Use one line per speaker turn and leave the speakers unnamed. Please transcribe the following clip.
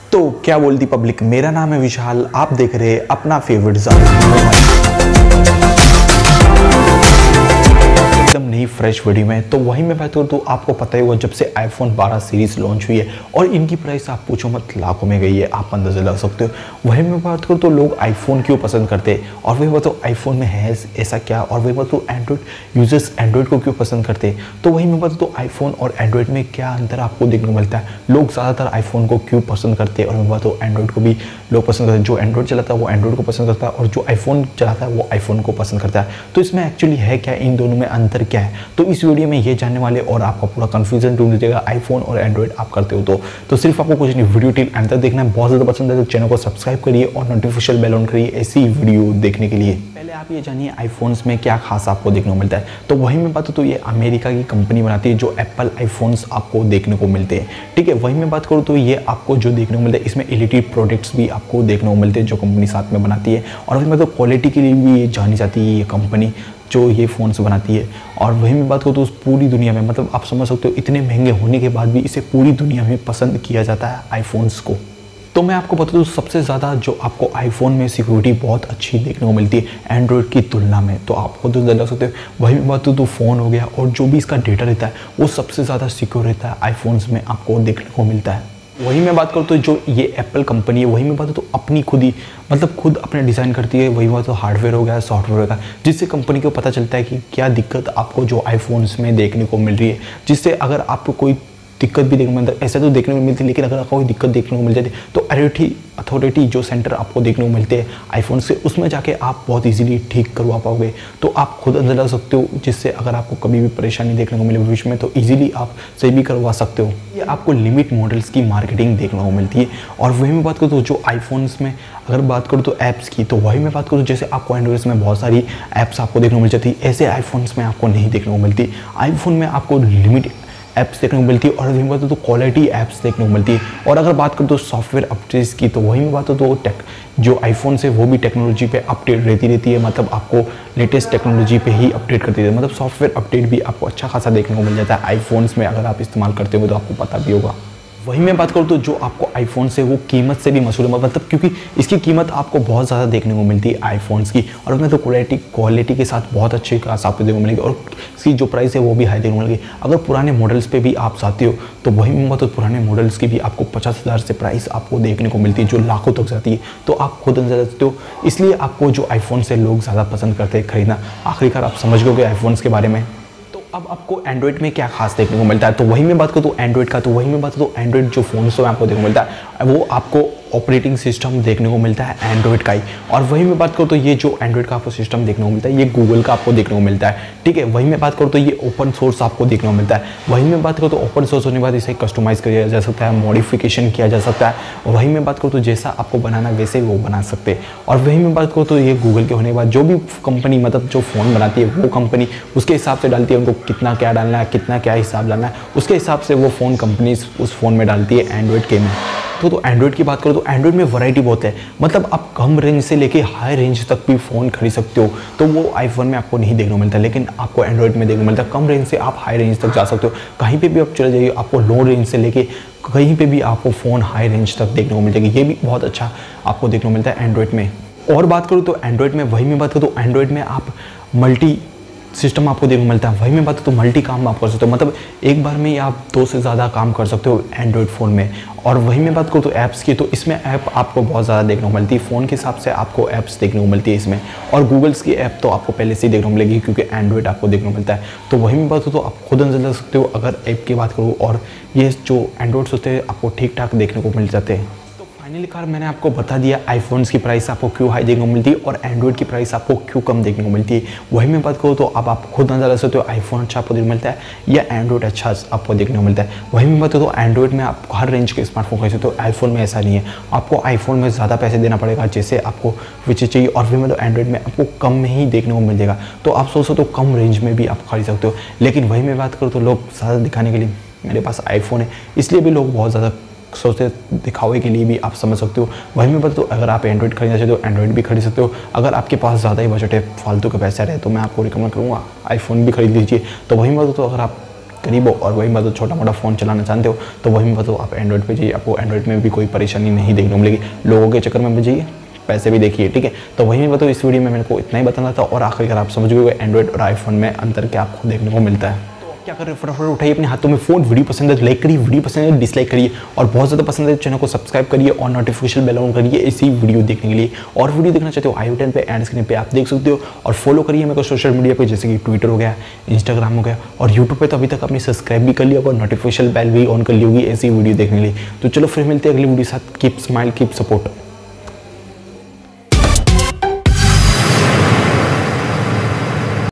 तो क्या बोलती पब्लिक, मेरा नाम है विशाल, आप देख रहे हैं अपना फेवरेट एकदम नई फ्रेश वीडियो में। तो वही मैं बात करूँ तो आपको पता ही होगा जब से iPhone 12 सीरीज लॉन्च हुई है और इनकी प्राइस आप पूछो मत लाखों में गई है, आप अंदाजा लगा सकते हो। वही मैं बात करूँ तो लोग iPhone क्यों पसंद करते हैं और वही बात तो iPhone में है ऐसा क्या, और वही बात तो एंड्रॉइड यूजर्स एंड्रॉइड को क्यों पसंद करते हैं। तो वही मैं बात तो iPhone और एंड्रॉइड में क्या अंतर आपको देखने को मिलता है, लोग ज़्यादातर iPhone को क्यों पसंद करते हैं और मैं बात तो एंड्रॉइड को भी लोग पसंद करते हैं। जो एंड्रॉइड चलाता है वो एंड्रॉइड को पसंद करता है और जो iPhone चलाता है वो iPhone को पसंद करता है। तो इसमें एक्चुअली है क्या, इन दोनों में अंतर क्या है, तो इस वीडियो में ये जानने वाले और आपका पूरा कंफ्यूजन ढूंढ दीजिएगा iPhone और एंड्रॉइड आप करते हो तो सिर्फ आपको कुछ नहीं, वीडियो टिल एंड तक देखना है। बहुत ज़्यादा पसंद है तो चैनल को सब्सक्राइब करिए और नोटिफिकेशन बेल ऑन करिए ऐसी वीडियो देखने के लिए। पहले आप ये जानिए iPhones में क्या खास आपको देखने को मिलता है। तो वही मैं बात तो ये अमेरिका की कंपनी बनाती है जो एप्पल iPhones आपको देखने को मिलते हैं, ठीक है। वही मैं बात करूँ तो ये आपको जो देखने को मिलता है इसमें एलईडी प्रोडक्ट्स भी आपको देखने को मिलते हैं जो कंपनी साथ में बनाती है। और वही मतलब क्वालिटी के लिए भी ये जानी जाती है ये कंपनी जो ये फ़ोन्स बनाती है। और वही मैं बात करूँ तो पूरी दुनिया में मतलब आप समझ सकते हो इतने महंगे होने के बाद भी इसे पूरी दुनिया में पसंद किया जाता है आईफोन्स को। तो मैं आपको बता दूँ सबसे ज़्यादा जो आपको आईफोन में सिक्योरिटी बहुत अच्छी देखने को मिलती है एंड्रॉयड की तुलना में, तो आप खुद लग सकते हो। वही मैं बात तो फ़ोन हो गया और जो भी इसका डेटा रहता है वो सबसे ज़्यादा सिक्योर रहता है आईफोन्स में आपको देखने को मिलता है। वही मैं बात करूँ तो जो ये एप्पल कंपनी है वही मैं बात तो अपनी खुद ही मतलब खुद अपने डिज़ाइन करती है। वही बात तो हार्डवेयर हो गया सॉफ्टवेयर हो गया जिससे कंपनी को पता चलता है कि क्या दिक्कत आपको जो आईफोन्स में देखने को मिल रही है, जिससे अगर आपको कोई दिक्कत भी देखने को मिलता है, ऐसे तो देखने को मिलती है लेकिन अगर आपको कोई दिक्कत देखने को मिल जाती है तो अथॉरिटी जो सेंटर आपको देखने को मिलते हैं आईफोन से उसमें जाके आप बहुत इजीली ठीक करवा पाओगे। तो आप खुद अंदर लगा सकते हो जिससे अगर आपको कभी भी परेशानी देखने को मिले भविष्य में तो इजीली आप सही भी करवा सकते हो। ये आपको लिमिट मॉडल्स की मार्केटिंग देखने को मिलती है। और वही मैं बात करूँ तो जो आईफोन्स में अगर बात करूँ तो ऐप्स की, तो वही मैं बात करूँ जैसे आपको एंड्रॉइड्स में बहुत सारी ऐप्स आपको देखने को मिल जाती है, ऐसे आईफोन्स में आपको नहीं देखने को मिलती। आईफोन में आपको लिमिट ऐप्स देखने को मिलती है और वही बात तो क्वालिटी ऐप्स देखने को मिलती है। और अगर बात करूँ तो सॉफ्टवेयर अपडेट्स की, तो वही में बात हो तो जो आईफोन से वो भी टेक्नोलॉजी पे अपडेट रहती है, मतलब आपको लेटेस्ट टेक्नोलॉजी पे ही अपडेट करती है, मतलब सॉफ्टवेयर अपडेट भी आपको अच्छा खासा देखने को मिल जाता है आईफोन्स में अगर आप इस्तेमाल करते हो तो आपको पता भी होगा। वही मैं बात करूँ तो जो आपको आईफोन से वो कीमत से भी मशहूर है, मतलब क्योंकि इसकी कीमत आपको बहुत ज़्यादा देखने को मिलती है आईफोन्स की। और उसमें तो क्वालिटी के साथ बहुत अच्छी खास आपको देखने को मिलेगी और इसकी जो प्राइस है वो भी हाई देखने को मिलेगी। अगर पुराने मॉडल्स पे भी आप चाहते हो तो वही मैं बात तो पुराने मॉडल्स की भी आपको 50,000 से प्राइस आपको देखने को मिलती है जो लाखों तक जाती है। तो आप खुद अंदाजा सकते हो, इसलिए आपको जो आईफोन से लोग ज़्यादा पसंद करते हैं खरीदना। आखिरकार आप समझ गए आईफोन्स के बारे में। अब आपको एंड्रॉइड में क्या खास देखने को मिलता है, तो वही मैं बात करूँ तो एंड्रॉइड का, तो वही मैं बात करूँ तो एंड्रॉइड जो फ़ोन से आपको देखने को मिलता है वो आपको ऑपरेटिंग सिस्टम देखने को मिलता है एंड्रॉइड का ही। और वही मैं बात करूँ तो ये जो एंड्रॉइड का आपको सिस्टम देखने को मिलता है ये गूगल का आपको देखने को मिलता है, ठीक है। वही मैं बात करूँ तो ये ओपन सोर्स आपको देखने को मिलता है। वही मैं बात करूँ तो ओपन सोर्स होने के बाद इसे कस्टमाइज़ किया जा सकता है, मॉडिफिकेशन किया जा सकता है। वही मैं बात करूँ तो जैसा आपको बनाना वैसे वो बना सकते हैं। और वही मैं बात करूँ तो ये गूगल के होने के बाद जो भी कंपनी मतलब जो फ़ोन बनाती है वो कंपनी उसके हिसाब से डालती है, उनको कितना क्या डालना है, कितना क्या हिसाब डालना है, उसके हिसाब से वो फ़ोन कंपनी उस फ़ोन में डालती है एंड्रॉइड के में। तो एंड्रॉइड की बात करो तो एंड्रॉइड में वैरायटी बहुत है, मतलब आप कम रेंज से लेके हाई रेंज तक भी फ़ोन खरीद सकते हो। तो वो आईफोन में आपको नहीं देखने को मिलता लेकिन आपको एंड्रॉइड में देखने को मिलता है। कम रेंज से आप हाई रेंज तक जा सकते हो, कहीं पे भी आप चले जाइए आपको लो रेंज से लेके कहीं पे भी आपको फ़ोन हाई रेंज तक देखने को मिल जाएगी। ये भी बहुत अच्छा आपको देखने को मिलता है एंड्रॉइड में। और बात करूँ तो एंड्रॉइड में वही मैं बात करूँ तो एंड्रॉइड में आप मल्टी सिस्टम आपको देखने को मिलता है। वही मैं बात तो मल्टी काम आप कर सकते हो, मतलब एक बार में ही आप 2 से ज़्यादा काम कर सकते हो एंड्रॉइड फ़ोन में। और वही मैं बात करूँ तो ऐप्स की, तो इसमें ऐप आपको बहुत ज़्यादा देखने को मिलती है, फ़ोन के हिसाब से आपको ऐप्स देखने को मिलती है इसमें। और गूगल्स की ऐप तो आपको पहले से ही देखने को मिलेगी क्योंकि एंड्रॉइड आपको देखने को मिलता है। तो वही मैं बात करूँ तो आप खुद अंदाजा लगा सकते हो अगर ऐप की बात करूँ। और ये जो एंड्रॉइड्स होते हैं आपको ठीक ठाक देखने को मिल जाते हैं। फाइनली कार मैंने आपको बता दिया आईफोन्स की प्राइस आपको क्यों हाई देखने को मिलती है और एंड्रॉइड की प्राइस आपको क्यों कम देखने को मिलती है। वही मैं बात करूँ तो अब आप खुद अंदाजा लगा सकते हो आईफोन अच्छा आपको देखने को मिलता है या एंड्रॉइड अच्छा आपको देखने को मिलता है। वही मैं बात करूँ तो एंड्रॉइड में आप हर रेंज के स्मार्टफोन खरीद सकते हो, आईफोन में ऐसा नहीं है, आपको आईफोन में ज़्यादा पैसे देना पड़ेगा जैसे आपको विच चाहिए। और फिर मतलब एंड्रॉइड में आपको कम में ही देखने को मिल जाएगा। तो आप सोच सकते हो कम रेंज में भी आप खरीद सकते हो। लेकिन वही मैं बात करूँ तो लोग ज़्यादा दिखाने के लिए मेरे पास आईफोन है इसलिए भी लोग बहुत ज़्यादा सोचते दिखावे के लिए भी आप समझ सकते हो। वही में तो अगर आप एंड्रॉइड खरीदना चाहते हो एंड्रॉइड भी खरीद सकते हो। अगर आपके पास ज़्यादा ही बजट है, फालतू के पैसे रहे, तो मैं आपको रिकमेंड करूँगा आईफोन भी खरीद लीजिए। तो वही में तो अगर आप गरीब हो और वही मतलब छोटा मोटा फ़ोन चलाना चाहते हो तो वही मतलब आप एंड्रॉइड पे जाइए, आपको एंड्रॉइड में भी कोई परेशानी नहीं देखने को मिलेगी। लोगों के चक्कर में मत जाइए, पैसे भी देखिए, ठीक है। तो वही मैं बताऊँ, इस वीडियो में मेरे को इतना ही बताना था। और आखिरकार आप समझ गए एंड्रॉइड और आईफोन में अंतर क्या आपको देखने को मिलता है। क्या कर रहे हो, फटाफट उठाइए अपने हाथों में फ़ोन, वीडियो पसंद है तो लाइक करिए, वीडियो पसंद है तो डिसलाइक करिए, और बहुत ज़्यादा पसंद है तो चैनल को सब्सक्राइब करिए और नोटिफिकेशन बेल ऑन करिए इसी वीडियो देखने के लिए। और वीडियो देखना चाहते हो i10 पे एंड स्क्रीन पे आप देख सकते हो। और फॉलो करिए मेरे को सोशल मीडिया पे, जैसे कि ट्विटर हो गया, इंस्टाग्राम हो गया, और यूट्यूब पे तो अभी तक आपने सब्सक्राइब भी कर लिया होगा, नोटिफिकेशन बेल भी ऑन कर ली होगी ऐसी वीडियो देखने के लिए। तो चलो फिर मिलते हैं अगली वीडियो के साथ। Keep smile, keep support.